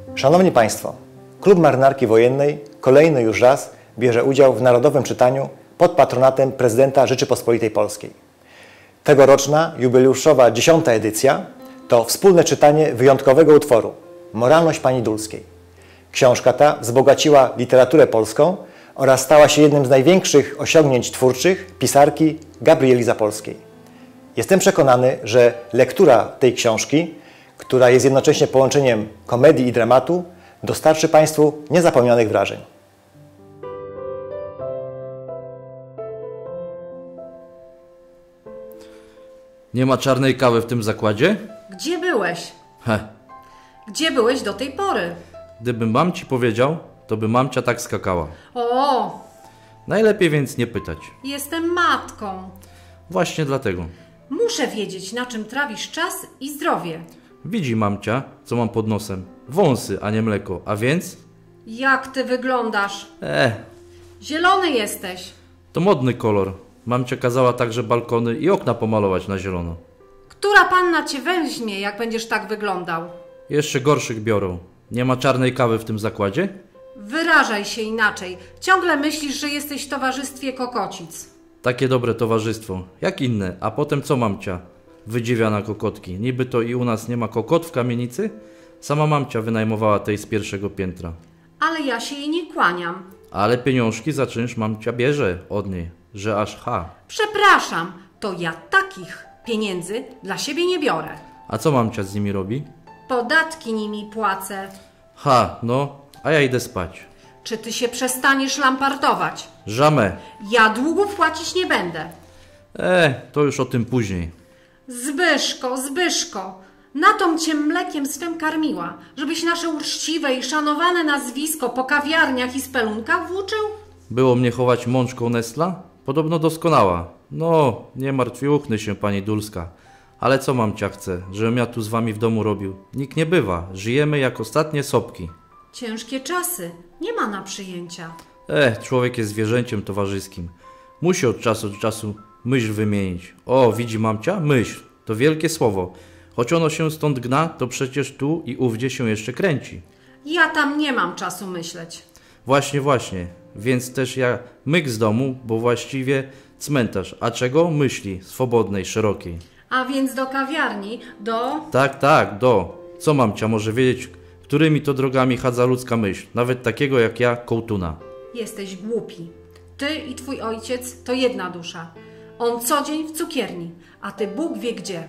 Szanowni Państwo, Klub Marynarki Wojennej kolejny już raz bierze udział w narodowym czytaniu pod patronatem prezydenta Rzeczypospolitej Polskiej. Tegoroczna, jubileuszowa 10. edycja to wspólne czytanie wyjątkowego utworu Moralność Pani Dulskiej. Książka ta wzbogaciła literaturę polską oraz stała się jednym z największych osiągnięć twórczych pisarki Gabrieli Zapolskiej. Jestem przekonany, że lektura tej książki, która jest jednocześnie połączeniem komedii i dramatu, dostarczy Państwu niezapomnianych wrażeń. Nie ma czarnej kawy w tym zakładzie? Gdzie byłeś? He. Gdzie byłeś do tej pory? Gdybym mam ci powiedział, to by mamcia tak skakała. O, Najlepiej więc nie pytać. jestem matką. Właśnie dlatego. Muszę wiedzieć, na czym trawisz czas i zdrowie. Widzi mamcia, co mam pod nosem. Wąsy, a nie mleko. A więc? Jak ty wyglądasz? Zielony jesteś. To modny kolor. Mamcia kazała także balkony i okna pomalować na zielono. Która panna cię weźmie, jak będziesz tak wyglądał? Jeszcze gorszych biorą. Nie ma czarnej kawy w tym zakładzie? Wyrażaj się inaczej. Ciągle myślisz, że jesteś w towarzystwie kokocic. Takie dobre towarzystwo. Jak inne. A potem co mamcia? Wydziwiana kokotki. Niby to i u nas nie ma kokot w kamienicy? Sama mamcia wynajmowała tej z pierwszego piętra. Ale ja się jej nie kłaniam. Ale pieniążki za czynsz mamcia bierze od niej, że aż ha. Przepraszam, to ja takich pieniędzy dla siebie nie biorę. A co mamcia z nimi robi? Podatki nimi płacę. Ha, no, a ja idę spać. Czy ty się przestaniesz lampartować? Żamę. Ja długów płacić nie będę. To już o tym później. Zbyszko, na tom cię mlekiem swym karmiła, żebyś nasze uczciwe i szanowane nazwisko po kawiarniach i spelunkach włóczył? Było mnie chować mączką Nestla? Podobno doskonała. No, nie martwiuchny się pani Dulska. Ale co mamcia chce, żebym ja tu z wami w domu robił? Nikt nie bywa. Żyjemy jak ostatnie sopki. Ciężkie czasy. Nie ma na przyjęcia. Człowiek jest zwierzęciem towarzyskim. Musi od czasu myśl wymienić. O, widzi mamcia? Myśl. To wielkie słowo. Choć ono się stąd gna, to przecież tu i ówdzie się jeszcze kręci. Ja tam nie mam czasu myśleć. Właśnie. Więc też ja myk z domu, bo właściwie cmentarz. A czego? Myśli. Swobodnej, szerokiej. A więc do kawiarni, Tak, Co mamcia może wiedzieć, którymi to drogami chadza ludzka myśl? Nawet takiego jak ja, kołtuna. Jesteś głupi. Ty i twój ojciec to jedna dusza. On co dzień w cukierni, a ty Bóg wie gdzie.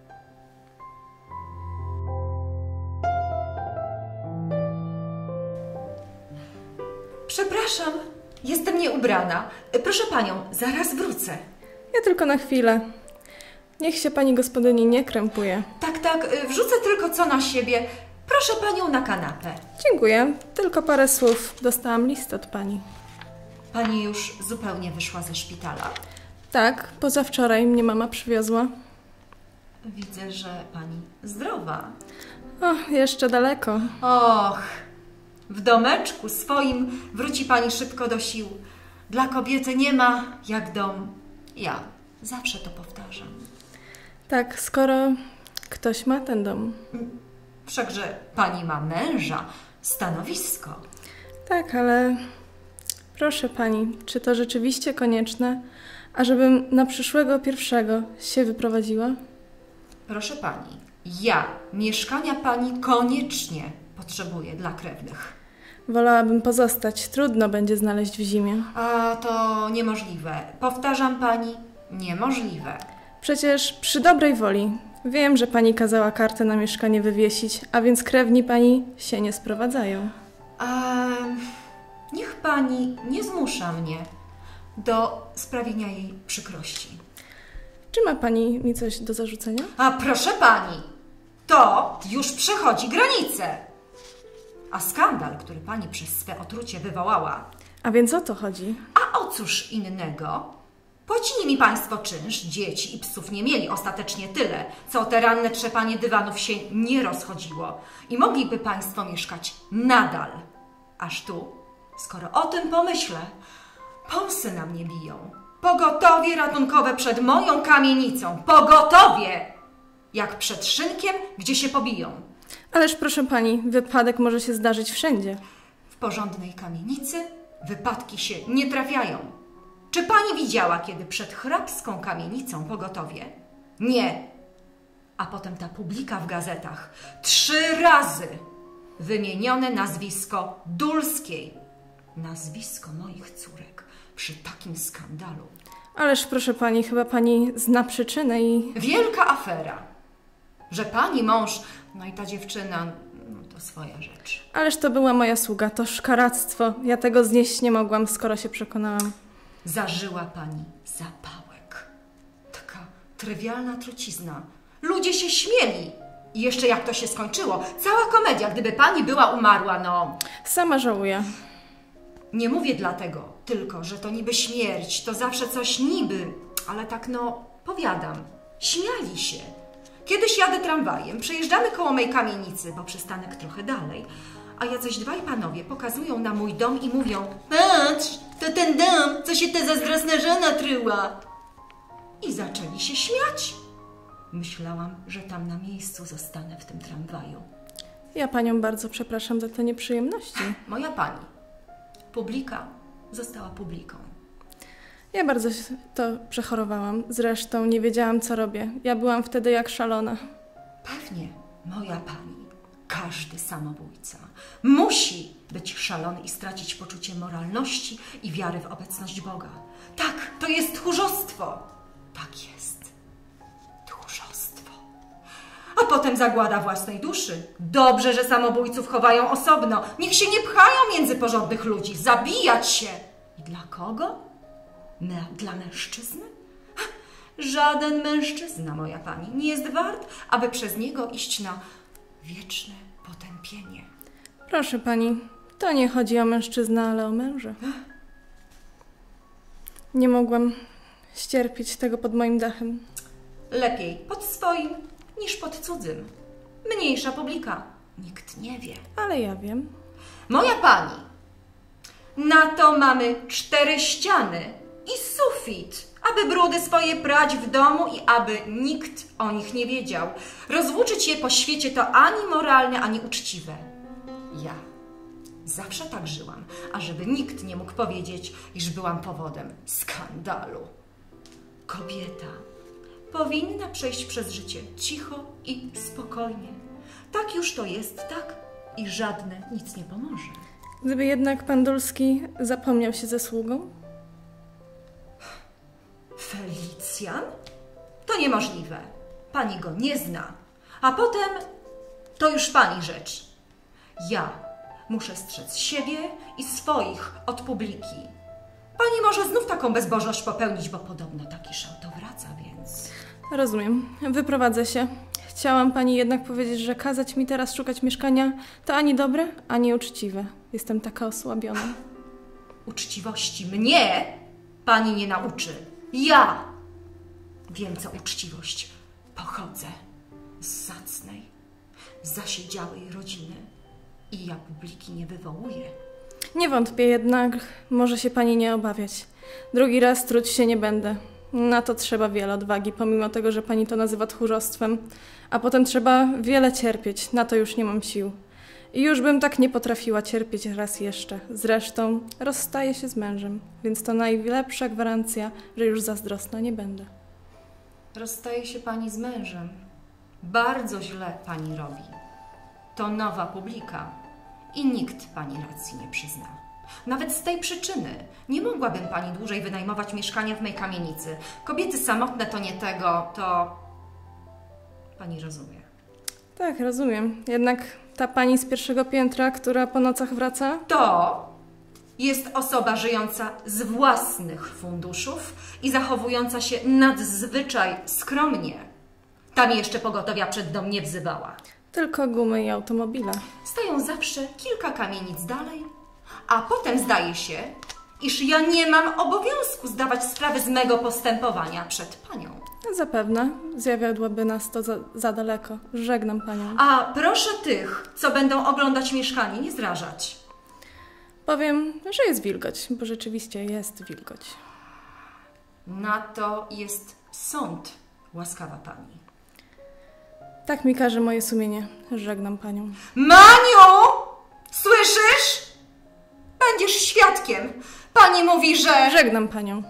Przepraszam, jestem nieubrana. Proszę panią, zaraz wrócę. Ja tylko na chwilę. Niech się pani gospodyni nie krępuje. Tak, wrzucę tylko co na siebie. Proszę panią na kanapę. Dziękuję. Tylko parę słów. Dostałam list od pani. Pani już zupełnie wyszła ze szpitala? Tak, pozawczoraj mnie mama przywiozła. Widzę, że pani zdrowa. O, jeszcze daleko. Och, w domeczku swoim wróci pani szybko do sił. Dla kobiety nie ma jak dom. Ja zawsze to powtarzam. Tak, skoro ktoś ma ten dom. Wszakże pani ma męża, stanowisko. Tak, ale proszę pani, czy to rzeczywiście konieczne, ażebym na przyszłego pierwszego się wyprowadziła? Proszę pani, ja mieszkania pani koniecznie potrzebuję dla krewnych. Wolałabym pozostać. Trudno będzie znaleźć w zimie. A to niemożliwe. Powtarzam pani, niemożliwe. Przecież przy dobrej woli. Wiem, że pani kazała kartę na mieszkanie wywiesić, a więc krewni pani się nie sprowadzają. Niech pani nie zmusza mnie do sprawienia jej przykrości. Czy ma pani mi coś do zarzucenia? A proszę pani, to już przechodzi granicę. A skandal, który pani przez swe otrucie wywołała... A więc o to chodzi? A o cóż innego? Płacili mi państwo czynsz, dzieci i psów nie mieli ostatecznie tyle, co te ranne trzepanie dywanów się nie rozchodziło. I mogliby państwo mieszkać nadal. Aż tu, skoro o tym pomyślę, pąsy na mnie biją. Pogotowie ratunkowe przed moją kamienicą. Pogotowie! Jak przed szynkiem, gdzie się pobiją. Ależ proszę pani, wypadek może się zdarzyć wszędzie. W porządnej kamienicy wypadki się nie trafiają. Czy pani widziała kiedy przed hrabską kamienicą pogotowie? Nie. A potem ta publika w gazetach. 3 razy wymienione nazwisko Dulskiej. Nazwisko moich córek przy takim skandalu. Ależ proszę pani, chyba pani zna przyczynę i... Wielka afera. Że pani mąż, no i ta dziewczyna, no to swoja rzecz. Ależ to była moja sługa, to szkaractwo. Ja tego znieść nie mogłam, skoro się przekonałam. Zażyła pani zapałek. Taka trywialna trucizna. Ludzie się śmieli. I jeszcze jak to się skończyło. Cała komedia, gdyby pani była umarła, no... Sama żałuję. Nie mówię dlatego tylko, że to niby śmierć, to zawsze coś niby, ale tak no, powiadam, śmiali się. Kiedyś jadę tramwajem, przejeżdżamy koło mej kamienicy, bo przystanek trochę dalej, a jacyś 2 panowie pokazują na mój dom i mówią: patrz, to ten dom, co się ta zazdrosna żona tryła. I zaczęli się śmiać. Myślałam, że tam na miejscu zostanę w tym tramwaju. Ja panią bardzo przepraszam za te nieprzyjemności. Moja pani, publika została publiką. Ja bardzo to przechorowałam. Zresztą nie wiedziałam, co robię. Ja byłam wtedy jak szalona. Pewnie, moja pani, każdy samobójca musi być szalony i stracić poczucie moralności i wiary w obecność Boga. Tak, to jest tchórzostwo. Tak jest. Tchórzostwo. A potem zagłada własnej duszy. Dobrze, że samobójców chowają osobno. Niech się nie pchają między porządnych ludzi. Zabijać się. I dla kogo? Dla mężczyzny? Żaden mężczyzna, moja pani, nie jest wart, aby przez niego iść na wieczne potępienie. Proszę pani, to nie chodzi o mężczyznę, ale o męża. Nie mogłam ścierpieć tego pod moim dachem. Lepiej pod swoim niż pod cudzym. Mniejsza publika. Nikt nie wie. Ale ja wiem. Moja pani, na to mamy 4 ściany i sufit, aby brudy swoje prać w domu i aby nikt o nich nie wiedział. Rozwłóczyć je po świecie to ani moralne, ani uczciwe. Ja zawsze tak żyłam, ażeby nikt nie mógł powiedzieć, iż byłam powodem skandalu. Kobieta powinna przejść przez życie cicho i spokojnie. Tak już to jest, tak? I żadne nic nie pomoże. Gdyby jednak pan Dulski zapomniał się ze sługą? Felicjan? To niemożliwe. Pani go nie zna. A potem to już pani rzecz. Ja muszę strzec siebie i swoich od publiki. Pani może znów taką bezbożność popełnić, bo podobno taki szał to wraca, więc... Rozumiem. Wyprowadzę się. Chciałam pani jednak powiedzieć, że kazać mi teraz szukać mieszkania to ani dobre, ani uczciwe. Jestem taka osłabiona. Uczciwości mnie pani nie nauczy. Ja wiem, co uczciwość. Pochodzę z zacnej, zasiedziałej rodziny i ja publiki nie wywołuję. Nie wątpię jednak, może się pani nie obawiać. Drugi raz truć się nie będę. Na to trzeba wiele odwagi, pomimo tego, że pani to nazywa tchórzostwem. A potem trzeba wiele cierpieć, na to już nie mam sił. I już bym tak nie potrafiła cierpieć raz jeszcze. Zresztą rozstaję się z mężem, więc to najlepsza gwarancja, że już zazdrosna nie będę. Rozstaje się pani z mężem. Bardzo źle pani robi. To nowa publika i nikt pani racji nie przyzna. Nawet z tej przyczyny nie mogłabym pani dłużej wynajmować mieszkania w mej kamienicy. Kobiety samotne to nie tego, to... Pani rozumie. Tak, rozumiem. Jednak ta pani z 1. piętra, która po nocach wraca? To jest osoba żyjąca z własnych funduszów i zachowująca się nadzwyczaj skromnie. Tam jeszcze pogotowia przed dom nie wzywała. Tylko gumy i automobile. Stoją zawsze kilka kamienic dalej, a potem zdaje się, iż ja nie mam obowiązku zdawać sprawy z mego postępowania przed panią. Zapewne zawiodłaby nas to za daleko. Żegnam panią. A proszę tych, co będą oglądać mieszkanie, nie zrażać. Powiem, że jest wilgoć, bo rzeczywiście jest wilgoć. Na to jest sąd, łaskawa pani. Tak mi każe moje sumienie. Żegnam panią. Maniu! Słyszysz? Będziesz świadkiem. Pani mówi, że... Żegnam panią.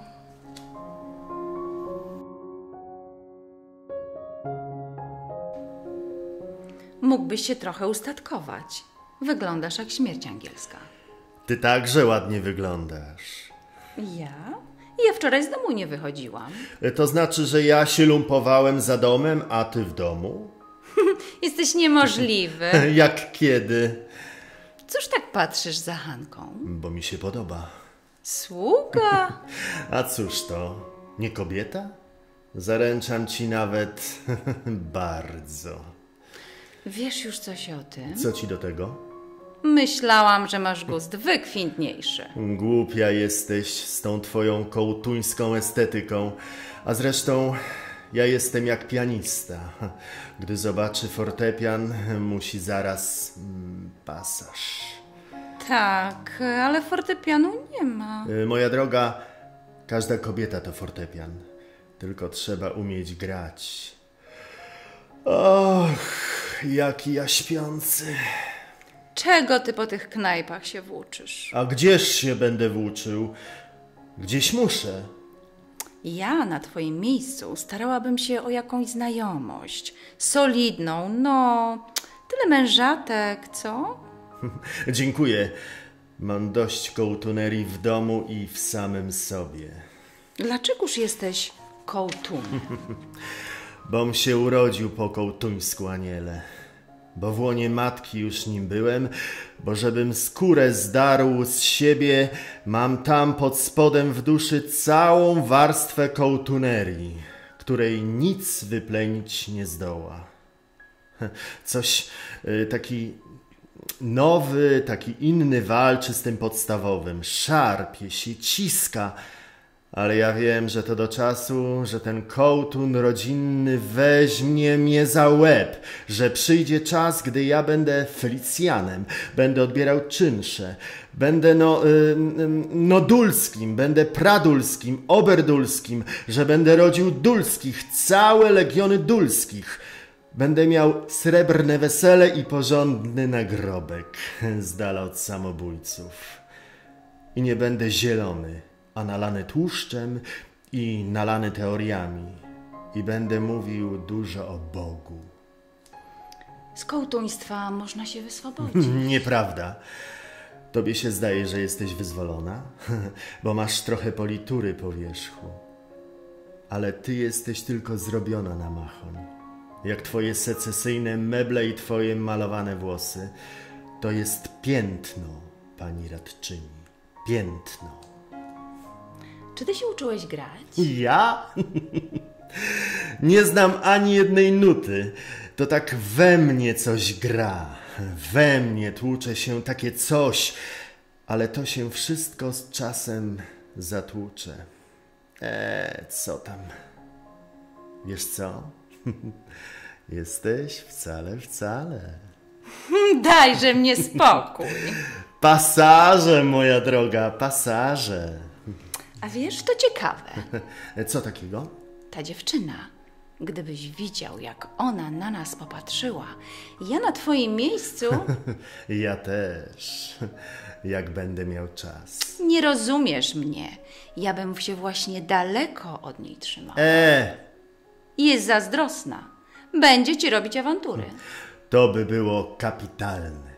Mógłbyś się trochę ustatkować. Wyglądasz jak śmierć angielska. Ty także ładnie wyglądasz. Ja? Ja wczoraj z domu nie wychodziłam. To znaczy, że ja się lumpowałem za domem, a ty w domu? Jesteś niemożliwy. Jak kiedy? Cóż tak patrzysz za Hanką? Bo mi się podoba. Sługa? A cóż to? Nie kobieta? Zaręczam ci nawet bardzo. Wiesz już coś o tym? Co ci do tego? Myślałam, że masz gust wykwintniejszy. Głupia jesteś z tą twoją kołtuńską estetyką. A zresztą ja jestem jak pianista. Gdy zobaczy fortepian, musi zaraz pasaż. Tak, ale fortepianu nie ma. Moja droga, każda kobieta to fortepian. Tylko trzeba umieć grać. Och, jaki ja śpiący. Czego ty po tych knajpach się włóczysz? A gdzież się będę włóczył? Gdzieś muszę. Ja na twoim miejscu starałabym się o jakąś znajomość. Solidną, no... Tyle mężatek, co? Dziękuję. Mam dość kołtunerii w domu i w samym sobie. Dlaczegoż jesteś kołtunem? Bom się urodził po kołtuńsku, aniele. Bo w łonie matki już nim byłem, bo żebym skórę zdarł z siebie, mam tam pod spodem w duszy całą warstwę kołtunerii, której nic wyplenić nie zdoła. Coś taki nowy, taki inny walczy z tym podstawowym, szarpie się, ciska, ale ja wiem, że to do czasu, że ten kołtun rodzinny weźmie mnie za łeb, że przyjdzie czas, gdy ja będę Felicjanem, będę odbierał czynsze, będę dulskim, będę pradulskim, oberdulskim, że będę rodził dulskich, całe legiony dulskich. Będę miał srebrne wesele i porządny nagrobek z dala od samobójców. I nie będę zielony, a nalany tłuszczem i nalany teoriami. I będę mówił dużo o Bogu. Z kołtuństwa można się wyswobodzić. Nieprawda. Tobie się zdaje, że jesteś wyzwolona, bo masz trochę politury po wierzchu. Ale ty jesteś tylko zrobiona na machoń. Jak twoje secesyjne meble i twoje malowane włosy. To jest piętno, pani radczyni. Piętno. Czy ty się uczyłeś grać? Ja? Nie znam ani jednej nuty. To tak we mnie coś gra. We mnie tłucze się takie coś. Ale to się wszystko z czasem zatłucze. Co tam? Wiesz co? Jesteś wcale. Dajże mnie spokój. Pasaże, moja droga, pasaże. A wiesz, to ciekawe. Co takiego? Ta dziewczyna, gdybyś widział, jak ona na nas popatrzyła, ja na twoim miejscu... Ja też, jak będę miał czas. Nie rozumiesz mnie. Ja bym się właśnie daleko od niej trzymał. Jest zazdrosna. Będzie ci robić awantury. To by było kapitalne.